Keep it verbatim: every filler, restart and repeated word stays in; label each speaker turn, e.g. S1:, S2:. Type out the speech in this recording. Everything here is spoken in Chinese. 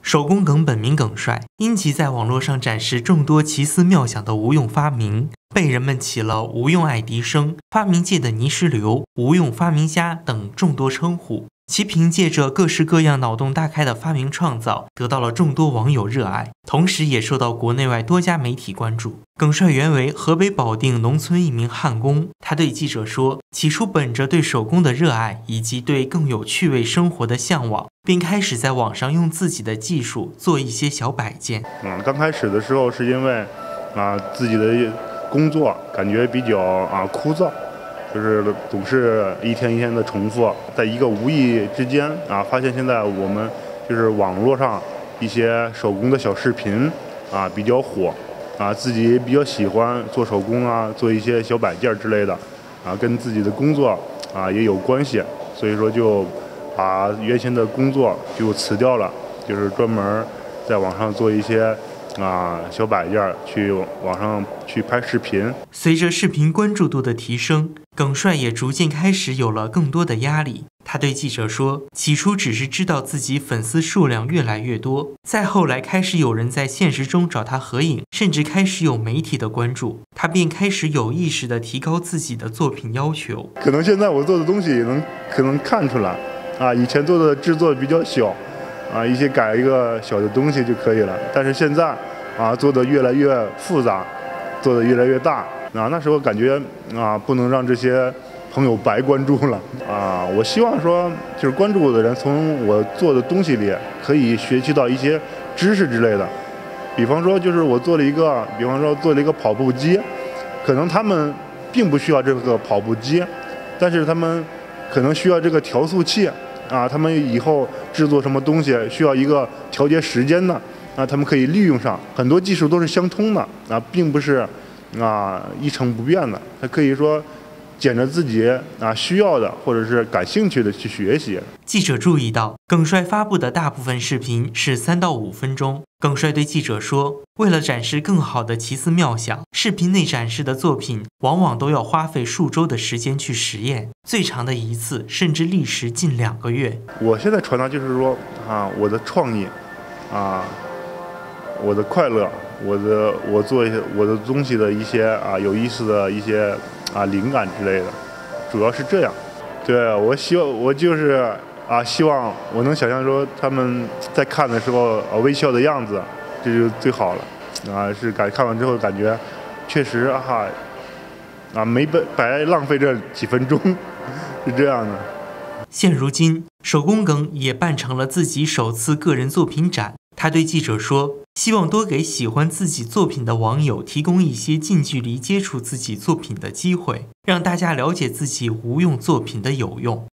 S1: 手工梗本名耿帅，因其在网络上展示众多奇思妙想的无用发明，被人们起了无用爱迪生、发明界的泥石流、无用发明家等众多称呼。其凭借着各式各样脑洞大开的发明创造，得到了众多网友热爱，同时也受到国内外多家媒体关注。耿帅原为河北保定农村一名焊工，他对记者说，起初本着对手工的热爱以及对更有趣味生活的向往，并开始在网上用自己的技术做一些小摆件。
S2: 嗯，刚开始的时候是因为啊自己的工作感觉比较啊枯燥。就是总是一天一天的重复，在一个无意之间啊，发现现在我们就是网络上一些手工的小视频啊比较火啊，自己也比较喜欢做手工啊，做一些小摆件之类的啊，跟自己的工作啊也有关系，所以说就把原先的工作就辞掉了，就是专门在网上做一些啊，小摆件去网上去拍视频。
S1: 随着视频关注度的提升，耿帅也逐渐开始有了更多的压力。他对记者说，起初只是知道自己粉丝数量越来越多，再后来开始有人在现实中找他合影，甚至开始有媒体的关注，他便开始有意识地提高自己的作品要求。
S2: 可能现在我做的东西能可能看出来啊，以前做的制作比较小啊，一些改一个小的东西就可以了，但是现在啊做的越来越复杂，做的越来越大啊，那时候感觉啊不能让这些朋友白关注了啊！我希望说，就是关注我的人从我做的东西里可以学习到一些知识之类的。比方说，就是我做了一个，比方说做了一个跑步机，可能他们并不需要这个跑步机，但是他们可能需要这个调速器啊，他们以后制作什么东西需要一个调节时间的啊，他们可以利用上。很多技术都是相通的啊，并不是啊一成不变的，它可以说捡着自己啊需要的或者是感兴趣的去学习。
S1: 记者注意到，耿帅发布的大部分视频是三到五分钟。耿帅对记者说，为了展示更好的奇思妙想，视频内展示的作品往往都要花费数周的时间去实验，最长的一次甚至历时近两个月。
S2: 我现在传达就是说啊，我的创意啊，我的快乐，我的我做一些我的东西的一些啊有意思的一些啊灵感之类的，主要是这样。对，我希望我就是啊希望我能想象说他们在看的时候啊微笑的样子，这就最好了啊，是感看完之后感觉确实啊啊没白白浪费这几分钟，是这样的。
S1: 现如今，手工梗也办成了自己首次个人作品展。他对记者说，希望多给喜欢自己作品的网友提供一些近距离接触自己作品的机会，让大家了解自己无用作品的有用。